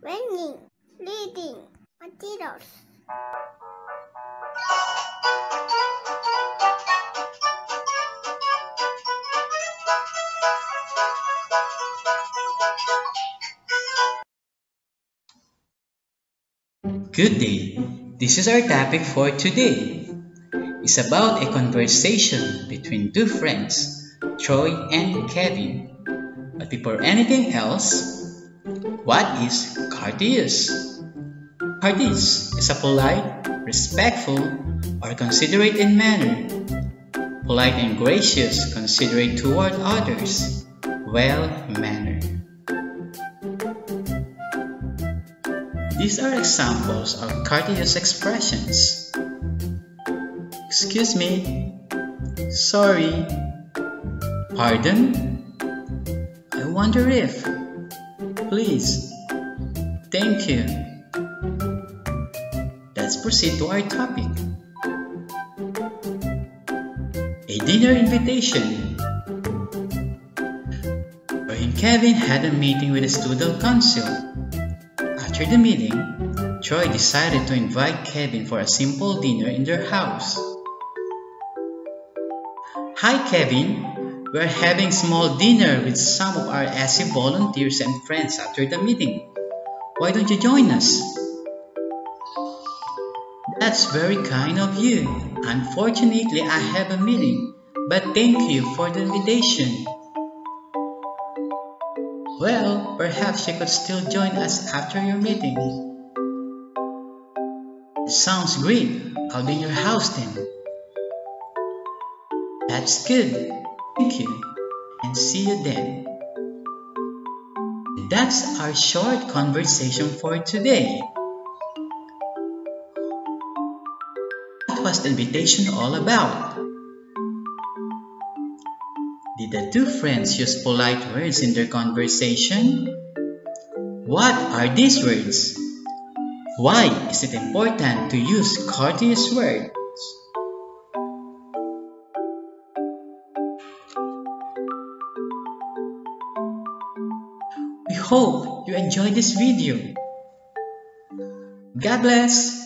Reading, reading materials. Good day. This is our topic for today. It's about a conversation between two friends, Troy and Kevin. But before anything else, what is courteous? Courteous is a polite, respectful, or considerate in manner. Polite and gracious, considerate toward others, well-mannered. These are examples of courteous expressions. Excuse me. Sorry. Pardon? I wonder if. Please. Thank you. Let's proceed to our topic. A dinner invitation. Troy and Kevin had a meeting with the student council. After the meeting, Troy decided to invite Kevin for a simple dinner in their house. Hi Kevin, we're having small dinner with some of our SC volunteers and friends after the meeting. Why don't you join us? That's very kind of you. Unfortunately, I have a meeting, but thank you for the invitation. Well, perhaps you could still join us after your meeting. Sounds great. I'll be in your house then. That's good. Thank you. And see you then. That's our short conversation for today. What was the invitation all about? Did the two friends use polite words in their conversation? What are these words? Why is it important to use courteous words? We hope you enjoyed this video. God bless!